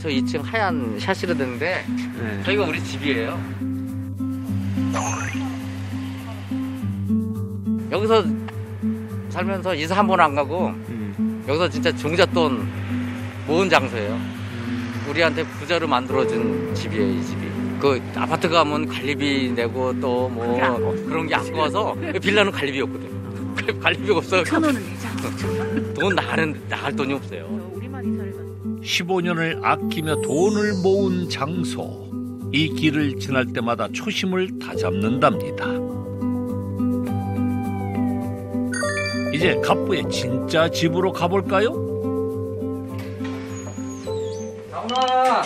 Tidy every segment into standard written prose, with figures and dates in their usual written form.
저 2층 하얀 샤시로 됐는데 네. 저희가 우리 집이에요. 여기서 살면서 이사 한 번 안 가고 여기서 진짜 종잣돈 모은 장소예요. 우리한테 부자로 만들어준 집이에요, 이 집이. 그 아파트 가면 관리비 내고 또 뭐 그런 게 아까워서 빌라는 관리비 없거든. 관리비가 없어. 1,000원은 내자. 돈 나갈 돈이 없어요. 15년을 아끼며 돈을 모은 장소. 이 길을 지날 때마다 초심을 다잡는답니다. 이제 갑부의 진짜 집으로 가볼까요? 나훈아!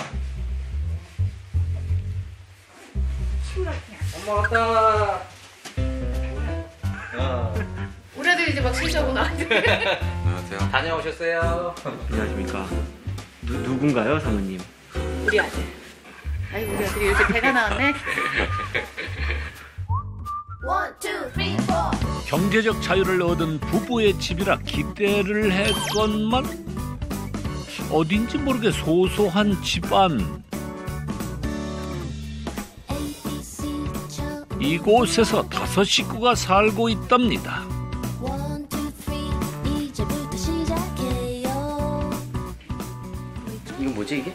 엄마 왔다. 우리 애들 이제 막 쉬자고 나한테. 안녕하세요. 다녀오셨어요? 안녕하십니까. 누군가요, 사모님? 우리 아들. 아이 우리 아들이 이렇게 배가 나왔네. 경제적 자유를 얻은 부부의 집이라 기대를 했건만 어딘지 모르게 소소한 집안. 이곳에서 5 식구가 살고 있답니다. 이거 뭐지 이게?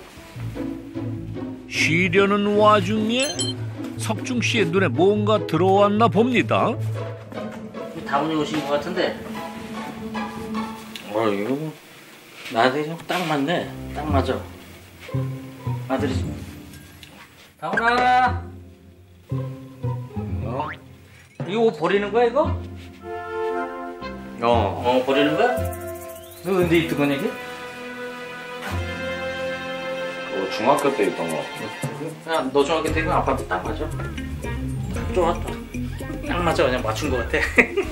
쉬려는 와중에 석중 씨의 눈에 뭔가 들어왔나 봅니다. 다운이 오신 것 같은데. 이거 뭐 나한테 딱 맞네. 딱 맞아. 아들이. 다운아. 이거 옷 버리는 거야 이거? 버리는 거야? 너 언제 입던 거냐 이게? 중학교 때 있던 거. 야, 너 중학교 때면 아빠한테 딱 맞아. 딱 좋아, 딱 맞아. 그냥 맞춘 것 같아.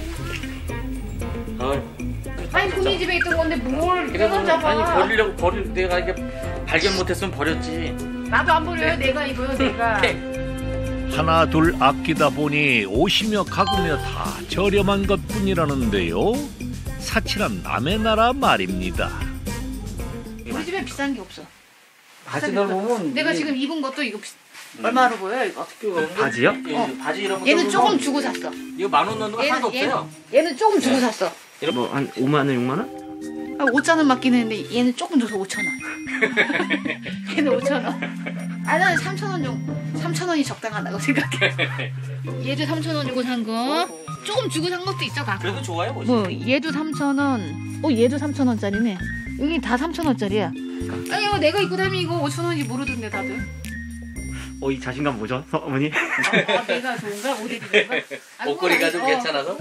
아니 본인 집에 있던 건데 뭘 그래서 이걸 잡아. 아니 내가 이게 발견 못했으면 버렸지. 나도 안 버려요. 내가 입어요. 내가. 하나 둘 아끼다 보니 오시며 가구며 다 저렴한 것뿐이라는데요. 사치란 남의 나라 말입니다. 우리 집에 비싼 게 없어. 바지들 보면 내가 지금 입은 것도 이거 얼마로 보여 이거? 바지요? 바지 이런 거. 얘는 조금 주고 샀어. 이거 10,000원 넣는 거 하나도 없어요. 얘는 조금 주고 샀어. 뭐 한 5만 원, 6만 원? 5,000원 맞긴 했는데 얘는 조금 줘서 5,000원. 얘는 5,000원. 아 나는 3,000원 정도. 3,000원이 적당하다고 생각해. 얘도 3,000원 주고 산 거. 조금 주고 산 것도 있어 가끔. 그래도 좋아요, 뭐 얘도 3,000원. 얘도 3,000원짜리네. 여기 다 3,000원짜리야. 아니 뭐 내가 입고 다니면 이거 5,000원인지 모르던데 다들. 이 자신감 뭐죠, 어머니? 내가 좋은가? 옷 입는 건가? 옷걸이가 좀 괜찮아서?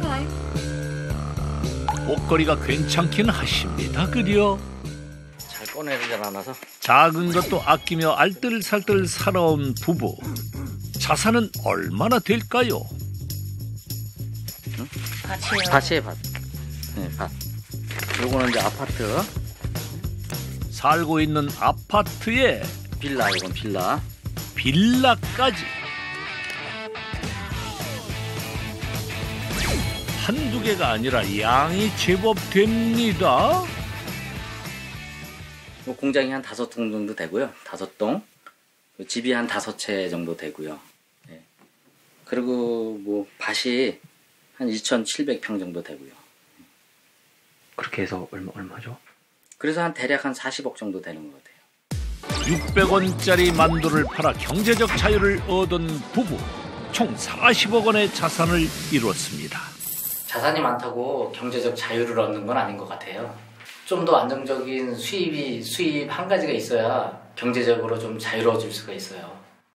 옷걸이가 괜찮긴 하십니다. 그려 잘 꺼내질 않아서. 작은 것도 아끼며 알뜰살뜰 살아온 부부. 자산은 얼마나 될까요? 밭이에요. 밭이에요, 밭. 네, 밭. 요거는 이제 아파트. 살고 있는 아파트에 빌라, 이건 빌라. 빌라까지. 한두 개가 아니라 양이 제법 됩니다. 공장이 한 5동 정도 되고요. 5동. 집이 한 5채 정도 되고요. 네. 그리고 뭐 밭이 한 2,700평 정도 되고요. 그렇게 해서 얼마죠? 그래서 한 대략 한 40억 정도 되는 것 같아요. 600원짜리 만두를 팔아 경제적 자유를 얻은 부부. 총 40억 원의 자산을 이뤘습니다. 자산이 많다고 경제적 자유를 얻는 건 아닌 것 같아요. 좀 더 안정적인 수입 한 가지가 있어야 경제적으로 좀 자유로워질 수가 있어요.